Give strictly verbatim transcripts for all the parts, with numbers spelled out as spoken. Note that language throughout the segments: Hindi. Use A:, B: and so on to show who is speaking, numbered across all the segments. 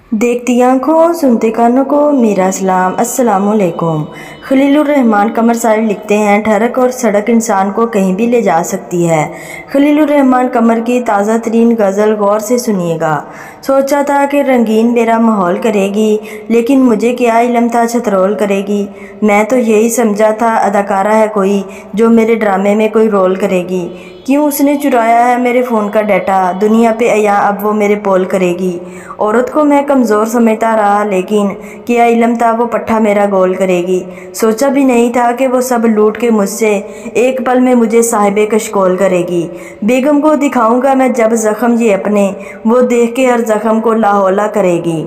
A: देखती आँखों सुनते कानों को मेरा सलाम अस्सलामुअलैकुम। खलीलुर रहमान कमर साहिब लिखते हैं, ठरक और सड़क इंसान को कहीं भी ले जा सकती है। खलीलुर रहमान कमर की ताज़ा तरीन गज़ल गौर से सुनिएगा। सोचा था कि रंगीन मेरा माहौल करेगी, लेकिन मुझे क्या इल्म था छतरोल करेगी। मैं तो यही समझा था अदाकारा है कोई, जो मेरे ड्रामे में कोई रोल करेगी। क्यों उसने चुराया है मेरे फ़ोन का डाटा, दुनिया पे आया अब वो मेरे पोल करेगी। औरत को मैं कमज़ोर समझता रहा, लेकिन क्या इल्म था वो पट्ठा मेरा गोल करेगी। सोचा भी नहीं था कि वो सब लूट के मुझसे एक पल में मुझे साहिबे कशकोल करेगी। बेगम को दिखाऊंगा मैं जब ज़ख्म ये अपने, वो देख के हर ज़ख्म को लाहौला करेगी।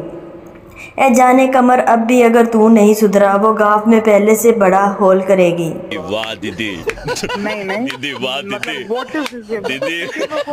A: ए जाने कमर अब भी अगर तू नहीं सुधरा, वो गाफ में पहले से बड़ा होल करेगी।
B: वाह दीदी,
C: नहीं नहीं
B: दीदी वाह दीदी, दीदी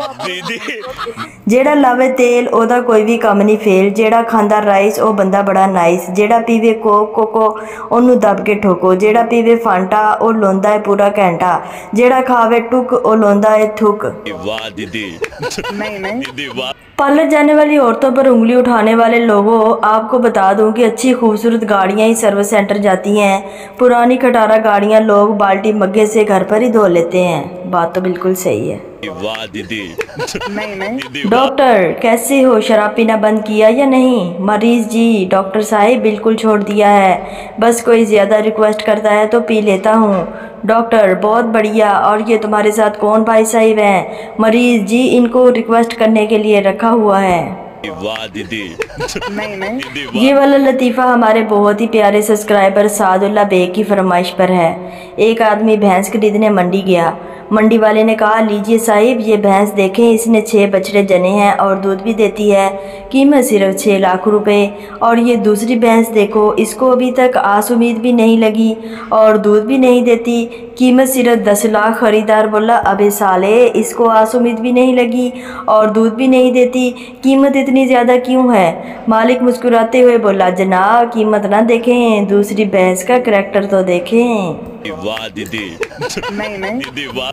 B: दीदी
A: जेड़ा लावे तेल ओदा कोई भी कम नहीं फेल, जेड़ा खांदा राइस ओ बंदा बड़ा नाइस, जेड़ा पीवे कोक कोको ओनू दब के ठोको, जेड़ा पीवे फांटा ओ लोंदा है पूरा घंटा, जेड़ा खावे टुक ओ लोंदा है थुक।
B: वाह दीदी,
C: नहीं नहीं
B: दीदी वाह।
A: पार्लर जाने वाली औरतों पर उंगली उठाने वाले लोगों, आपको बता दूं कि अच्छी खूबसूरत गाड़ियां ही सर्विस सेंटर जाती हैं। पुरानी खटारा गाड़ियां लोग बाल्टी मग्गे से घर पर ही धो लेते हैं। बात तो बिल्कुल सही है।
B: वाह दीदी,
C: नहीं नहीं
A: डॉक्टर कैसे हो, शराब पीना बंद किया या नहीं? मरीज जी, डॉक्टर साहिब बिल्कुल छोड़ दिया है, बस कोई ज़्यादा रिक्वेस्ट करता है तो पी लेता हूँ। डॉक्टर बहुत बढ़िया, और ये तुम्हारे साथ कौन भाई साहिब हैं? मरीज जी, इनको रिक्वेस्ट करने के लिए रखा हुआ है।
B: वाह दीदी,
C: नहीं नहीं
B: दीदी वाह।
A: ये वाला लतीफ़ा हमारे बहुत ही प्यारे सब्सक्राइबर सादुल्ला बेग की फरमाइश पर है। एक आदमी भैंस खरीदने मंडी गया। मंडी वाले ने कहा, लीजिए साहिब ये भैंस देखें, इसने छः बछड़े जने हैं और दूध भी देती है, कीमत सिर्फ छः लाख रुपए। और ये दूसरी भैंस देखो, इसको अभी तक आस उम्मीद भी नहीं लगी और दूध भी नहीं देती, कीमत सिर्फ दस लाख। खरीदार बोला, अबे साले, इसको आस उम्मीद भी नहीं लगी और दूध भी नहीं देती, कीमत इतनी ज़्यादा क्यों है? मालिक मुस्कुराते हुए बोला, जनाब कीमत ना देखें, दूसरी भैंस का करैक्टर तो देखें।
B: वाह दीदी,
C: नहीं नहीं
B: दीदी वाह।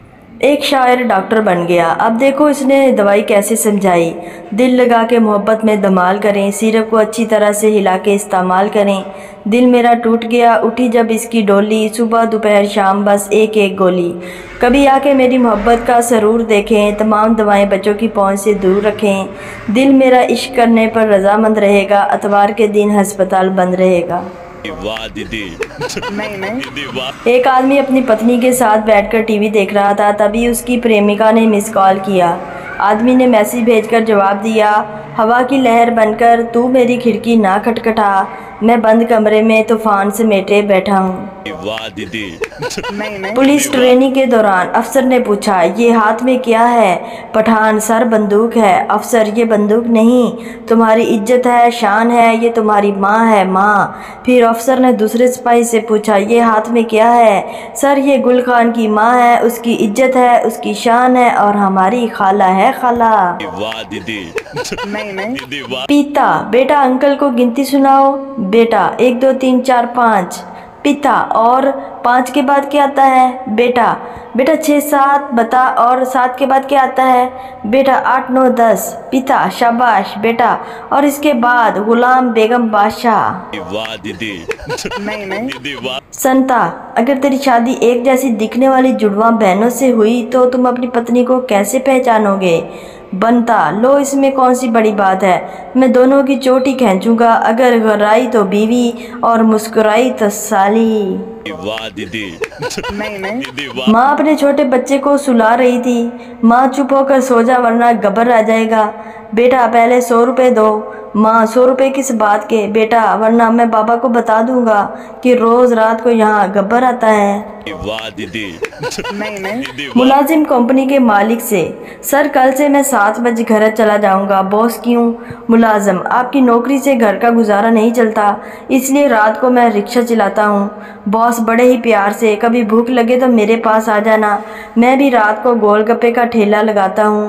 A: एक शायर डॉक्टर बन गया। अब देखो इसने दवाई कैसे समझाई। दिल लगा के मोहब्बत में धमाल करें, सिरप को अच्छी तरह से हिला के इस्तेमाल करें। दिल मेरा टूट गया, उठी जब इसकी डोली, सुबह दोपहर शाम बस एक एक गोली। कभी आके मेरी मोहब्बत का सरूर देखें, तमाम दवाएं बच्चों की पहुंच से दूर रखें। दिल मेरा इश्क करने पर रजामंद रहेगा, अतवार के दिन हस्पताल बंद रहेगा।
B: वाह दीदी,
C: नहीं नहीं
B: दीदी वाह।
A: एक आदमी अपनी पत्नी के साथ बैठकर टीवी देख रहा था, तभी उसकी प्रेमिका ने मिस कॉल किया। आदमी ने मैसेज भेजकर जवाब दिया, हवा की लहर बनकर तू मेरी खिड़की ना खटखटा, मैं बंद कमरे में तूफान समेटे बैठा हूँ।
B: वाह दीदी,
C: नहीं नहीं
A: पुलिस ट्रेनिंग के दौरान अफसर ने पूछा, ये हाथ में क्या है? पठान, सर बंदूक है। अफसर, ये बंदूक नहीं, तुम्हारी इज्जत है, शान है, ये तुम्हारी माँ है, माँ। फिर अफसर ने दूसरे सिपाही से पूछा, ये हाथ में क्या है? सर, ये गुल खान की माँ है, उसकी इज्जत है, उसकी शान है, और हमारी खाला है, खाला।
B: वाह दीदी,
C: नहीं नहीं
B: दीदी वाह।
A: पिता, बेटा अंकल को गिनती सुनाओ। बेटा, एक दो तीन चार पाँच। पिता, और पाँच के बाद क्या आता है? बेटा बेटा छः सात बता, और सात के बाद क्या आता है? बेटा आठ नौ दस। पिता, शाबाश बेटा, और इसके बाद गुलाम बेगम बादशाह।
B: वाह दीदी,
C: नहीं नहीं
B: दीदी वाह।
A: संता, अगर तेरी शादी एक जैसी दिखने वाली जुड़वा बहनों से हुई तो तुम अपनी पत्नी को कैसे पहचानोगे? बनता, लो इसमें कौन सी बड़ी बात है, मैं दोनों की चोटी खींचूंगा, अगर घराई तो बीवी और मुस्कुराई तो साली।
B: वाह दीदी,
C: नहीं नहीं
B: दीदी वाह।
A: माँ अपने छोटे बच्चे को सुला रही थी। माँ, चुप होकर सो जा वरना गब्बर आ जाएगा। बेटा पहले सौ रुपये दो। माँ, सौ रुपये किस बात के? बेटा, वरना मैं बाबा को बता दूंगा कि रोज़ रात को यहाँ गब्बर आता है।
B: वाह दीदी,
C: नहीं नहीं
B: दीदी वाह।
A: मुलाजिम कंपनी के मालिक से, सर कल से मैं सात बजे घर चला जाऊंगा। बॉस, क्यों? मुलाजिम, आपकी नौकरी से घर का गुजारा नहीं चलता, इसलिए रात को मैं रिक्शा चलाता हूँ। बॉस बड़े ही प्यार से, कभी भूख लगे तो मेरे पास आ जाना, मैं भी रात को गोलगप्पे का ठेला लगाता हूँ।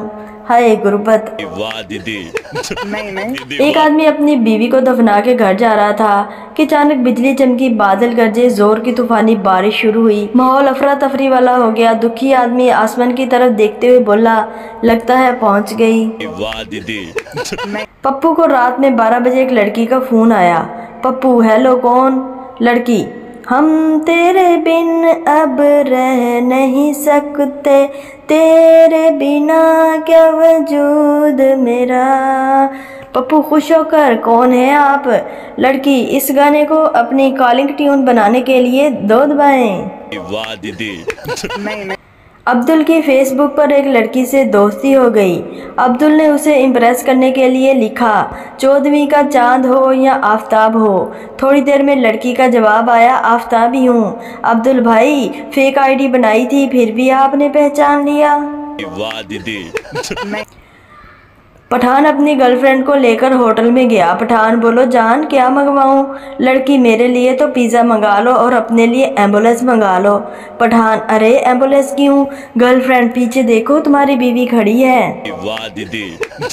A: हाय गुर्बत।
B: वाह दीदी।
C: नहीं नहीं
A: एक आदमी अपनी बीवी को दफना के घर जा रहा था कि अचानक बिजली चमकी, बादल गरजे, जोर की तूफानी बारिश शुरू हुई। माहौल अफरा तफरी वाला हो गया। दुखी आदमी आसमान की तरफ देखते हुए बोला, लगता है पहुंच गई।
B: वाह दीदी।
A: पप्पू को रात में बारह बजे एक लड़की का फोन आया। पप्पू, हेलो, कौन? लड़की, हम तेरे बिन अब रह नहीं सकते, तेरे बिना क्या वजूद मेरा। पप्पू खुश होकर, कौन है आप? लड़की, इस गाने को अपनी कॉलिंग ट्यून बनाने के लिए दो दबाएं।
B: वाह दीदी।
C: नहीं नहीं
A: अब्दुल की फेसबुक पर एक लड़की से दोस्ती हो गई। अब्दुल ने उसे इम्प्रेस करने के लिए लिखा, चौदहवीं का चांद हो या आफताब हो। थोड़ी देर में लड़की का जवाब आया, आफताब ही हूँ। अब्दुल भाई, फेक आईडी बनाई थी फिर भी आपने पहचान लिया।
B: वाह दीदी।
A: पठान अपनी गर्लफ्रेंड को लेकर होटल में गया। पठान, बोलो जान, क्या मंगवाऊं? लड़की, मेरे लिए तो पिज़्ज़ा मंगा लो और अपने लिए एम्बुलेंस मंगा लो। पठान, अरे एम्बुलेंस क्यों? गर्लफ्रेंड, पीछे देखो तुम्हारी बीवी खड़ी है।
B: वाह दीदी।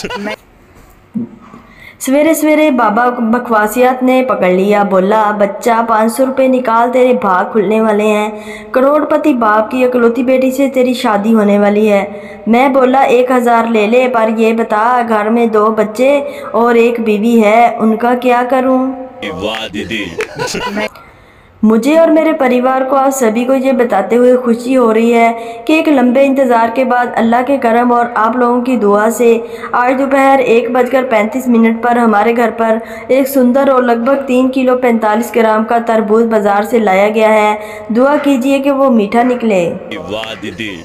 A: सवेरे सवेरे बाबा बकवासियात ने पकड़ लिया। बोला, बच्चा पाँच सौ रुपये निकाल, तेरे भाग खुलने वाले हैं। करोड़पति बाप की इकलौती बेटी से तेरी शादी होने वाली है। मैं बोला, एक हज़ार ले ले, पर ये बता, घर में दो बच्चे और एक बीवी है, उनका क्या करूं?
B: वाह दीदी।
A: मुझे और मेरे परिवार को आप सभी को ये बताते हुए खुशी हो रही है कि एक लंबे इंतज़ार के बाद अल्लाह के करम और आप लोगों की दुआ से आज दोपहर एक बजकर पैंतीस मिनट पर हमारे घर पर एक सुंदर और लगभग तीन किलो पैंतालीस ग्राम का तरबूज बाजार से लाया गया है। दुआ कीजिए कि वो मीठा निकले।
B: वाह दीदी।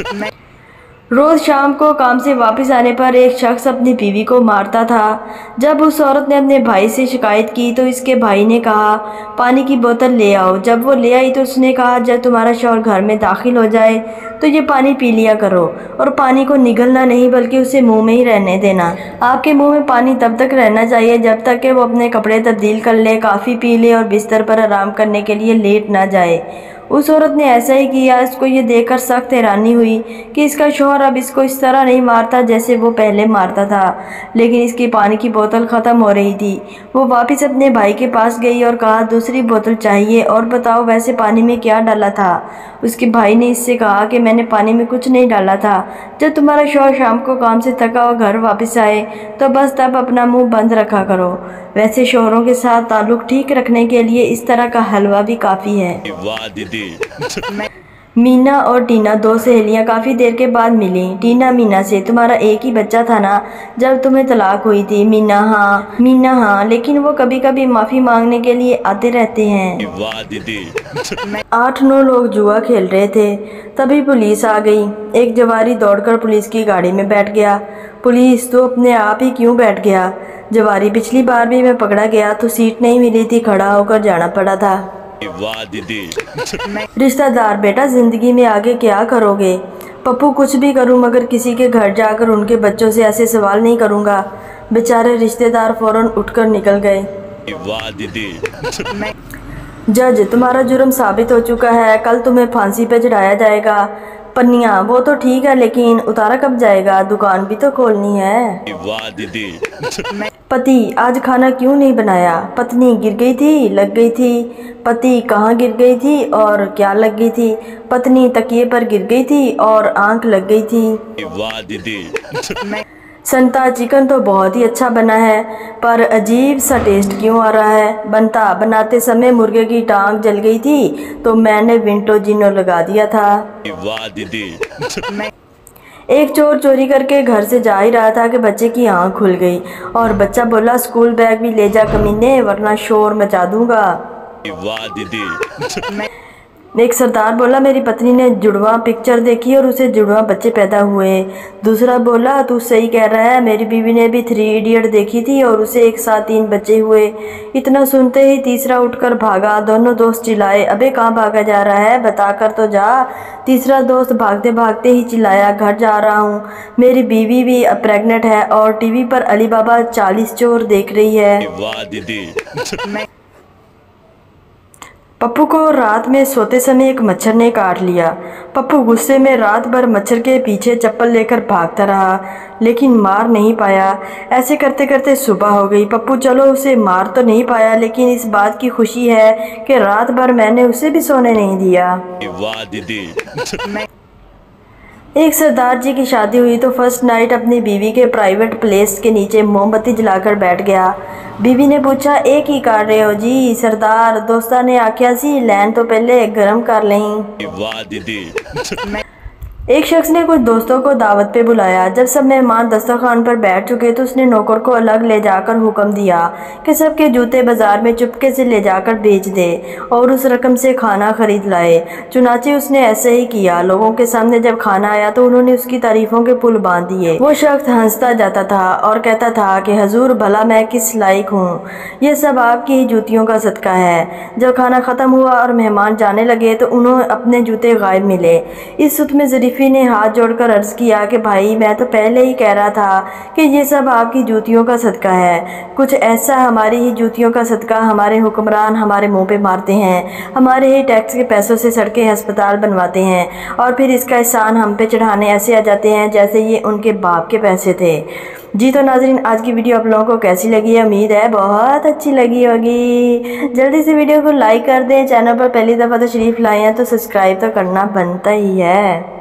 A: रोज़ शाम को काम से वापस आने पर एक शख्स अपनी बीवी को मारता था। जब उस औरत ने अपने भाई से शिकायत की तो इसके भाई ने कहा, पानी की बोतल ले आओ। जब वो ले आई तो उसने कहा, जब तुम्हारा शौहर घर में दाखिल हो जाए तो ये पानी पी लिया करो, और पानी को निगलना नहीं बल्कि उसे मुंह में ही रहने देना। आपके मुंह में पानी तब तक रहना चाहिए जब तक कि वो अपने कपड़े तब्दील कर ले, काफ़ी पी ले और बिस्तर पर आराम करने के लिए लेट ना जाए। उस औरत ने ऐसा ही किया। इसको ये देखकर सख्त हैरानी हुई कि इसका शौहर अब इसको इस तरह नहीं मारता जैसे वो पहले मारता था, लेकिन इसकी पानी की बोतल ख़त्म हो रही थी। वो वापस अपने भाई के पास गई और कहा, दूसरी बोतल चाहिए, और बताओ वैसे पानी में क्या डाला था? उसके भाई ने इससे कहा कि मैंने पानी में कुछ नहीं डाला था। जब तुम्हारा शौहर शाम को काम से थका और घर वापस आए तो बस तब अपना मुँह बंद रखा करो। वैसे शौहरों के साथ ताल्लुक़ ठीक रखने के लिए इस तरह का हलवा भी काफ़ी है।
B: वाह दीदी।
A: मीना और टीना दो सहेलियां काफ़ी देर के बाद मिली। टीना मीना से, तुम्हारा एक ही बच्चा था ना जब तुम्हें तलाक हुई थी? मीना, हाँ। मीना, हाँ, लेकिन वो कभी कभी माफ़ी मांगने के लिए आते रहते हैं।
B: वाह दीदी।
A: आठ नौ लोग जुआ खेल रहे थे, तभी पुलिस आ गई। एक जवारी दौड़कर पुलिस की गाड़ी में बैठ गया। पुलिस, तो अपने आप ही क्यों बैठ गया? जवारी, पिछली बार भी मैं पकड़ा गया तो सीट नहीं मिली थी, खड़ा होकर जाना पड़ा था।
B: वाह दीदी।
A: रिश्तेदार, बेटा जिंदगी में आगे क्या करोगे? पप्पू, कुछ भी करूं मगर किसी के घर जाकर उनके बच्चों से ऐसे सवाल नहीं करूंगा। बेचारे रिश्तेदार फौरन उठकर निकल गए।
B: वाह दीदी।
A: जज, तुम्हारा जुर्म साबित हो चुका है, कल तुम्हें फांसी पे चढ़ाया जाएगा। पन्निया, वो तो ठीक है लेकिन उतारा कब जाएगा? दुकान भी तो खोलनी है।
B: वाह दीदी।
A: पति, आज खाना क्यों नहीं बनाया? पत्नी, गिर गई थी, लग गई थी। पति, कहाँ गिर गई थी और क्या लग गई थी? पत्नी, तकिए पर गिर गई थी और आंख लग गई थी।
B: वाह दीदी।
A: संता, चिकन तो बहुत ही अच्छा बना है पर अजीब सा टेस्ट क्यों आ रहा है? बनता, बनाते समय मुर्गे की टांग जल गई थी तो मैंने विंटो जिनो लगा दिया था।
B: वाह दीदी।
A: एक चोर चोरी करके घर से जा ही रहा था कि बच्चे की आंख खुल गई और बच्चा बोला, स्कूल बैग भी ले जा कमीने, वरना शोर मचा दूंगा।
B: वाह दीदी।
A: एक सरदार बोला, मेरी पत्नी ने जुड़वा पिक्चर देखी और उसे जुड़वा बच्चे पैदा हुए। दूसरा बोला, तू सही कह रहा है, मेरी बीवी ने भी थ्री इडियट देखी थी और उसे एक साथ तीन बच्चे हुए। इतना सुनते ही तीसरा उठकर भागा। दोनों दोस्त चिल्लाए, अबे कहाँ भागा जा रहा है, बता कर तो जा। तीसरा दोस्त भागते भागते ही चिल्लाया, घर जा रहा हूँ, मेरी बीवी भी अब प्रेग्नेंट है और टीवी पर अली बाबा चालीस चोर देख रही है।
B: वाह दीदी।
A: पप्पू को रात में सोते समय एक मच्छर ने काट लिया। पप्पू गुस्से में रात भर मच्छर के पीछे चप्पल लेकर भागता रहा, लेकिन मार नहीं पाया। ऐसे करते करते सुबह हो गई। पप्पू चलो उसे मार तो नहीं पाया, लेकिन इस बात की खुशी है कि रात भर मैंने उसे भी सोने नहीं दिया।
B: वाह दीदी।
A: एक सरदार जी की शादी हुई तो फर्स्ट नाइट अपनी बीवी के प्राइवेट प्लेस के नीचे मोमबत्ती जलाकर बैठ गया। बीवी ने पूछा, एक ही कर रहे हो जी? सरदार दोस्ता ने आख्या सी लैन तो पहले गर्म कर लें।
B: वाह दीदी।
A: एक शख्स ने कुछ दोस्तों को दावत पे बुलाया। जब सब मेहमान दस्तरखान पर बैठ चुके तो उसने नौकर को अलग ले जाकर हुक्म दिया कि सबके जूते बाजार में चुपके से ले जाकर बेच दे और उस रकम से खाना खरीद लाए। चुनाचे उसने ऐसे ही किया। लोगों के सामने जब खाना आया तो उन्होंने उसकी तारीफों के पुल बांध दिए। वो शख्स हंसता जाता था और कहता था कि हजूर भला मैं किस लायक हूँ, ये सब आपकी ही जूतियों का सदका है। जब खाना ख़त्म हुआ और मेहमान जाने लगे तो उन्होंने अपने जूते गायब मिले। इस सुत में ज़रीफ़ी ने हाथ जोड़कर अर्ज़ किया कि भाई मैं तो पहले ही कह रहा था कि ये सब आपकी जूतियों का सदका है। कुछ ऐसा हमारी ही जूतियों का सदका हमारे हुक्मरान हमारे मुंह पे मारते हैं, हमारे ही टैक्स के पैसों से सड़कें अस्पताल बनवाते हैं और फिर इसका एहसान हम पे चढ़ाने ऐसे आ जाते हैं जैसे ये उनके बाप के पैसे थे। जी तो नाज़रीन, आज की वीडियो आप लोगों को कैसी लगी है? उम्मीद है बहुत अच्छी लगी होगी। जल्दी से वीडियो को लाइक कर दें। चैनल पर पहली दफ़ा तशरीफ़ लाए हैं तो सब्सक्राइब तो करना बनता ही है।